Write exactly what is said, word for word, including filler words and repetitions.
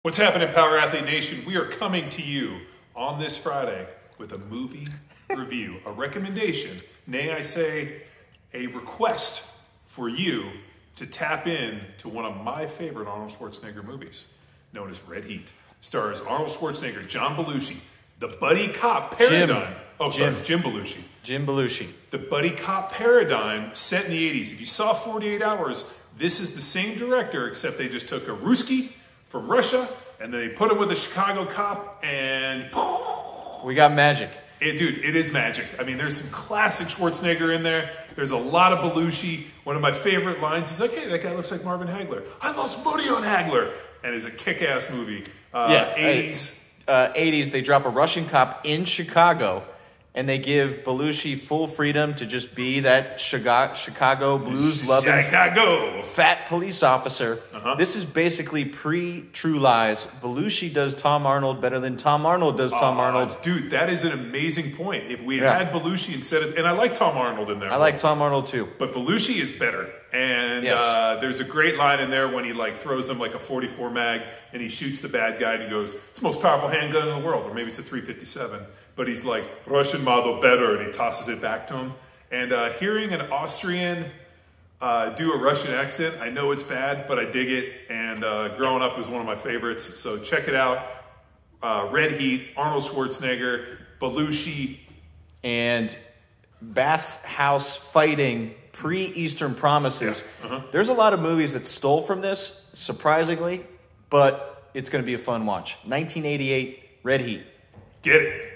What's happening, Power Athlete Nation? We are coming to you on this Friday with a movie review, a recommendation, nay, I say, a request for you to tap in to one of my favorite Arnold Schwarzenegger movies, known as Red Heat. Stars Arnold Schwarzenegger, John Belushi, the buddy cop paradigm. Jim. Oh, sorry, Jim. Jim Belushi. Jim Belushi. The buddy cop paradigm set in the eighties. If you saw forty-eight hours, this is the same director, except they just took a Ruski from Russia, and then they put him with a Chicago cop, and We got magic. it, dude, it is magic. I mean, there's some classic Schwarzenegger in there. There's a lot of Belushi. One of my favorite lines is like, hey, that guy looks like Marvin Hagler. I lost money on Hagler. And it's a kick-ass movie. Uh, Yeah, eighties. Uh, eighties, they drop a Russian cop in Chicago, and they give Belushi full freedom to just be that Chicago, Chicago blues-loving Chicago. fat police officer. Uh-huh. This is basically pre-True Lies. Belushi does Tom Arnold better than Tom Arnold does Tom Uh, Arnold. Dude, that is an amazing point. If we had Yeah. had Belushi instead of... And I like Tom Arnold in there. I like Tom Arnold too. But Belushi is better. And Yes. uh, there's a great line in there when he like throws him like a forty-four mag and he shoots the bad guy and he goes, it's the most powerful handgun in the world. Or maybe it's a three fifty-seven. But he's like, Russian model better. And he tosses it back to him. And uh, hearing an Austrian uh, do a Russian accent, I know it's bad, but I dig it. And uh, growing up, it was one of my favorites. So check it out. Uh, Red Heat, Arnold Schwarzenegger, Belushi. And bathhouse fighting, pre-Eastern Promises. Yeah. Uh-huh. There's a lot of movies that stole from this, surprisingly, but it's going to be a fun watch. nineteen eighty-eight, Red Heat. Get it.